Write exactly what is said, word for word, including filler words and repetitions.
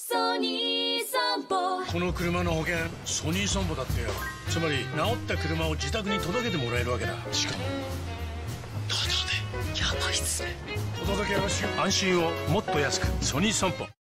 ソニー損保。 この車の保険ソニー損保だってよ。つまり治った車を自宅に届けてもらえるわけだ。しかもタダで。やばいっすね。お届けよろしく。安心をもっと安く。ソニー損保。